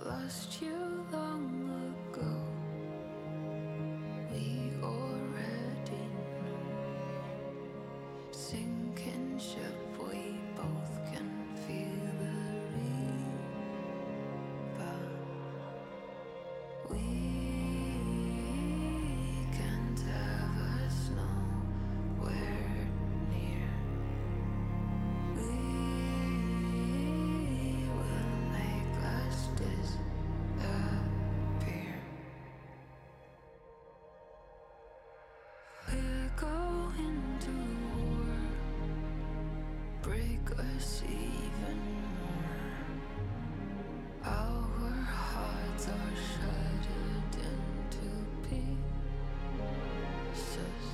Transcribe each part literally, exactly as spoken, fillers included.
lost you long ago. We already know. Sinking ship, we both can feel the river. We can't have us nowhere near. We will make us disappear. We're going to war, break us even more. Our hearts are shattered into pieces,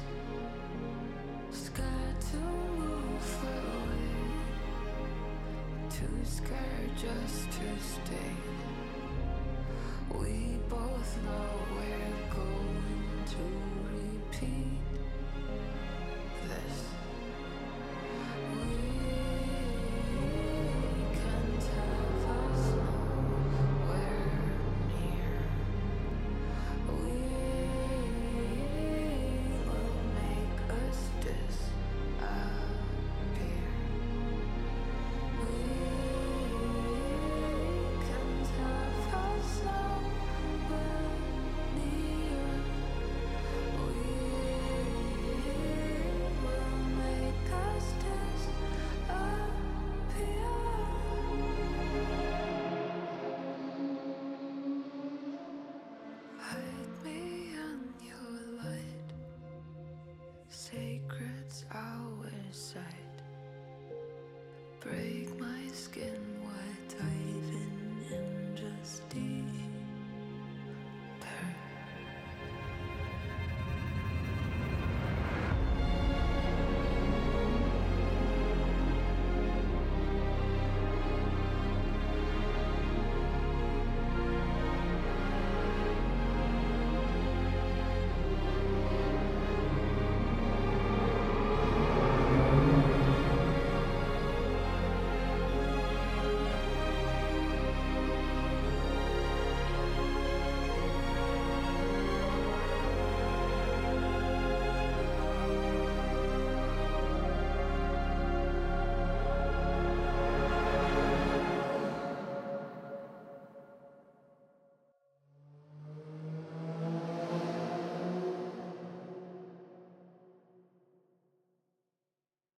scared to move away, too scared just to stay. We both know we're going to repeat this. We can't have us nowhere near. We will make us disappear. We can't have us nowhere near. We will make us disappear. Hide me in your light, sacred's our sight. Break